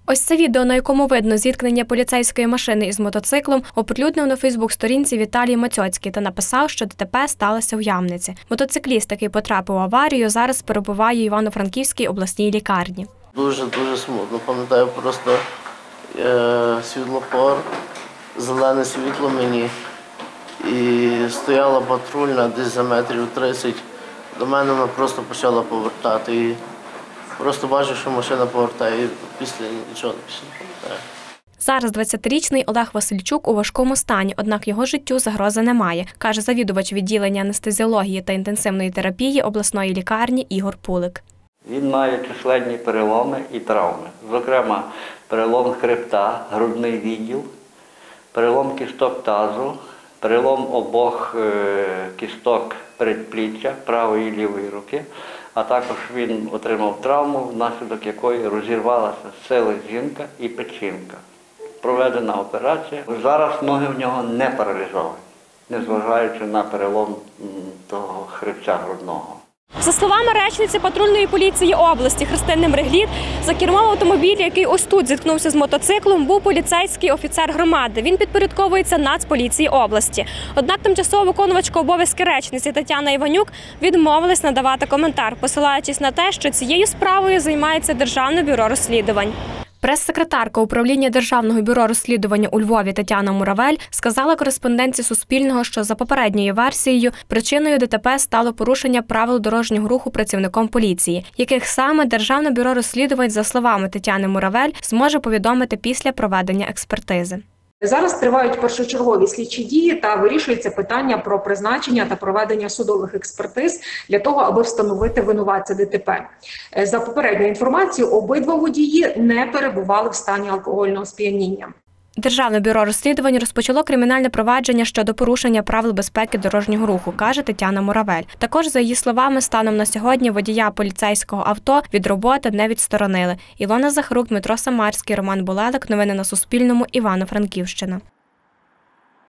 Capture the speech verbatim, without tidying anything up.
Ось це відео, на якому видно зіткнення поліцейської машини із мотоциклом, оприлюднив на фейсбук-сторінці Віталій Мацьоцький та написав, що ДТП сталося в Ямниці. Мотоцикліст, який потрапив в аварію, зараз перебуває в Івано-Франківській обласній лікарні. Дуже-дуже смутно. Пам'ятаю просто е, світлофор, зелене світло мені, і стояла патрульна десь за метрів тридцять. До мене вона просто почала повертати. І просто бачу, що машина повертає, і після нічого не повертає. Зараз двадцятирічний Олег Васильчук у важкому стані, однак його життю загрози немає, каже завідувач відділення анестезіології та інтенсивної терапії обласної лікарні Ігор Пулик. Він має численні переломи і травми, зокрема перелом хребта, грудний відділ, перелом кісток тазу, перелом обох кісток передпліччя правої і лівої руки, а також він отримав травму, внаслідок якої розірвалася селезінка і печінка. Проведена операція. Зараз ноги в нього не паралізовані, незважаючи на перелом того хребця грудного. За словами речниці патрульної поліції області Христини Мрегліт, за кермом автомобіля, який ось тут зіткнувся з мотоциклом, був поліцейський офіцер громади. Він підпорядковується Нацполіції області. Однак тимчасово виконувачка обов'язки речниці Тетяна Іванюк відмовилась надавати коментар, посилаючись на те, що цією справою займається Державне бюро розслідувань. Прес-секретарка управління Державного бюро розслідування у Львові Тетяна Муравель сказала кореспондентці Суспільного, що за попередньою версією причиною ДТП стало порушення правил дорожнього руху працівником поліції, яких саме Державне бюро розслідувань, за словами Тетяни Муравель, зможе повідомити після проведення експертизи. Зараз тривають першочергові слідчі дії та вирішується питання про призначення та проведення судових експертиз для того, аби встановити винуватця ДТП. За попередньою інформацією, обидва водії не перебували в стані алкогольного сп'яніння. Державне бюро розслідувань розпочало кримінальне провадження щодо порушення правил безпеки дорожнього руху, каже Тетяна Муравель. Також, за її словами, станом на сьогодні водія поліцейського авто від роботи не відсторонили. Ілона Захарук, Дмитро Самарський, Роман Булелик. Новини на Суспільному. Івано-Франківщина.